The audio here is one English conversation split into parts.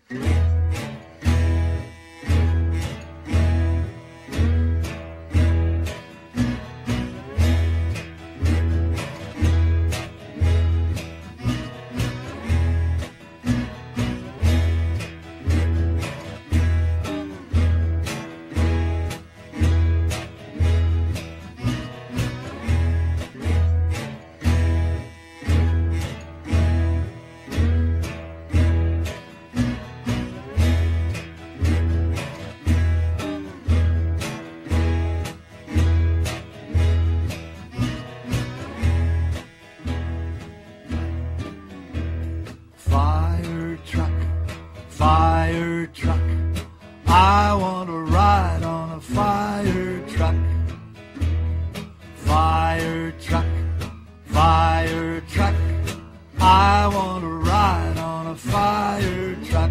Fire truck, I want to ride on a fire truck. Fire truck, fire truck, I want to ride on a fire truck.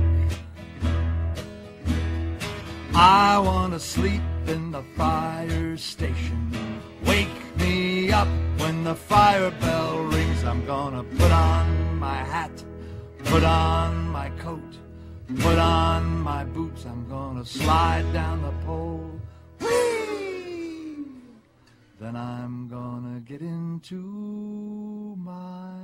I want to sleep in the fire station. Wake me up when the fire bell rings. I'm gonna put on my hat, put on my coat, put on my boots. I'm gonna slide down the pole. Whee! Then I'm gonna get into my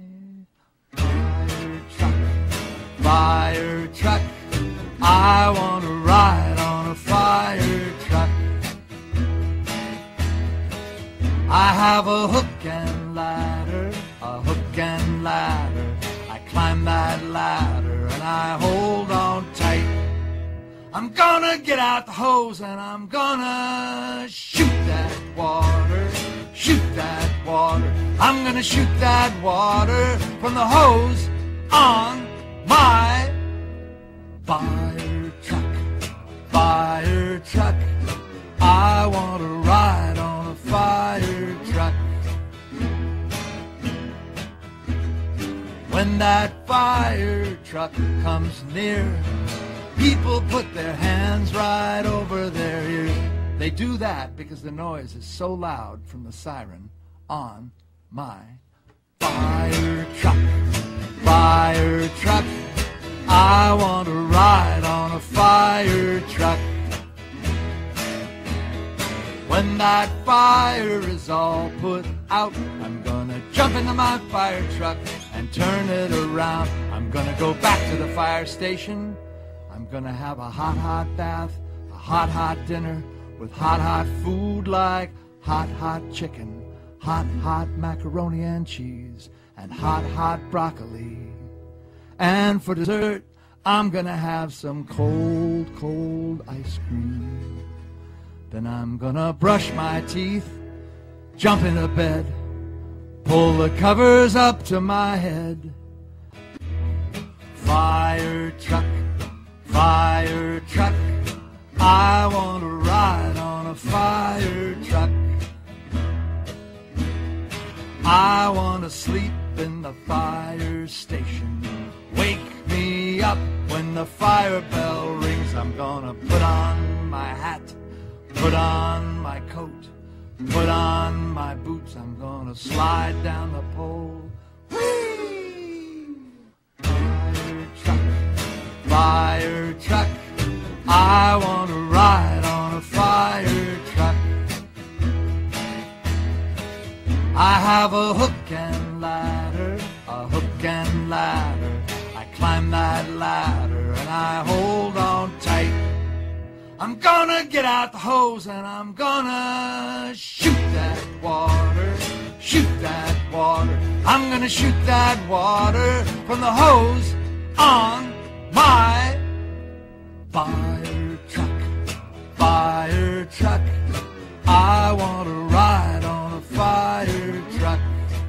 fire truck. Fire truck, I wanna ride on a fire truck. I have a hook and ladder, a hook and ladder. I climb that ladder and I hold on tight. I'm gonna get out the hose and I'm gonna shoot that water, shoot that water. I'm gonna shoot that water from the hose on my fire truck. Fire truck, I want to ride on a fire truck. When that fire truck comes near, people put their hands right over their ears. They do that because the noise is so loud from the siren on my fire truck. Fire truck, I want to ride on a fire truck. When that fire is all put out, I'm gonna jump into my fire truck and turn it around. I'm gonna go back to the fire station. I'm gonna have a hot, hot bath, a hot, hot dinner with hot, hot food like hot, hot chicken, hot, hot macaroni and cheese, and hot, hot broccoli. And for dessert, I'm gonna have some cold, cold ice cream. Then I'm gonna brush my teeth, jump into bed, pull the covers up to my head. Fire truck, fire truck, I want to ride on a fire truck. I want to sleep in the fire station. Wake me up when the fire bell rings. I'm gonna put on my hat, put on my coat, put on my boots. I'm gonna slide down the pole. Whee! Fire truck, I want to ride on a fire truck. I have a hook and ladder, a hook and ladder. I climb that ladder and I hold on tight. I'm gonna get out the hose and I'm gonna shoot that water, shoot that water. I'm gonna shoot that water from the hose on my fire truck. Fire truck, I want to ride on a fire truck.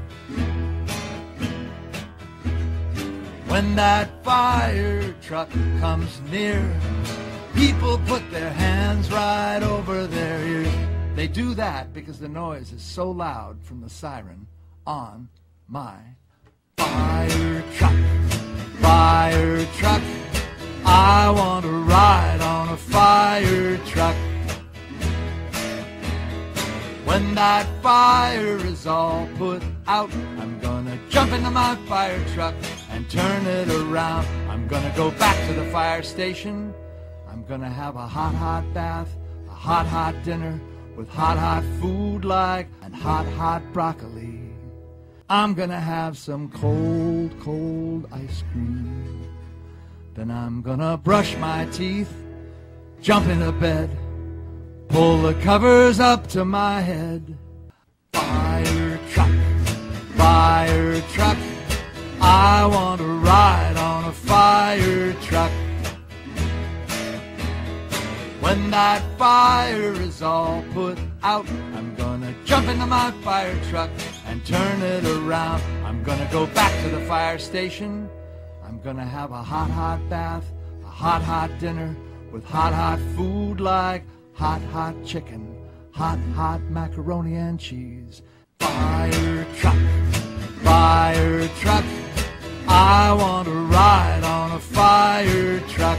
When that fire truck comes near, people put their hands right over their ears. They do that because the noise is so loud from the siren on my fire truck. Fire truck, I want to ride on a fire truck. When that fire is all put out, I'm gonna jump into my fire truck and and turn it around. I'm gonna go back to the fire station. I'm gonna have a hot, hot bath, a hot, hot dinner with hot, hot food like and hot, hot broccoli. I'm gonna have some cold, cold ice cream. Then I'm gonna brush my teeth, jump into bed, pull the covers up to my head. Fire truck, I want to ride on a fire truck. When that fire is all put out, I'm gonna jump into my fire truck and turn it around. I'm gonna go back to the fire station. I'm gonna have a hot, hot bath, a hot, hot dinner with hot, hot food like hot, hot chicken, hot, hot macaroni and cheese. Fire truck, I want to ride on a fire truck.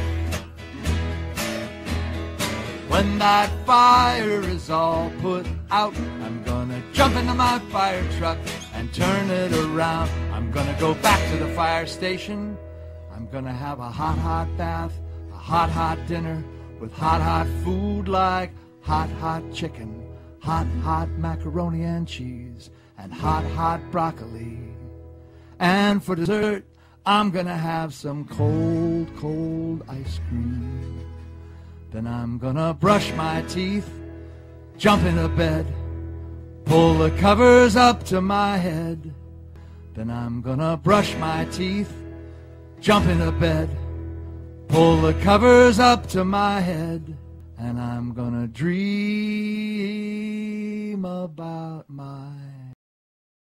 When that fire is all put out, I'm gonna jump into my fire truck and turn it around. I'm gonna go back to the fire station. I'm gonna have a hot, hot bath, a hot, hot dinner with hot, hot food like hot, hot chicken, hot, hot macaroni and cheese, and hot, hot broccoli. And for dessert, I'm gonna have some cold, cold ice cream. Then I'm gonna brush my teeth, jump into bed, pull the covers up to my head. Then I'm gonna brush my teeth, jump into bed, pull the covers up to my head. And I'm gonna dream about my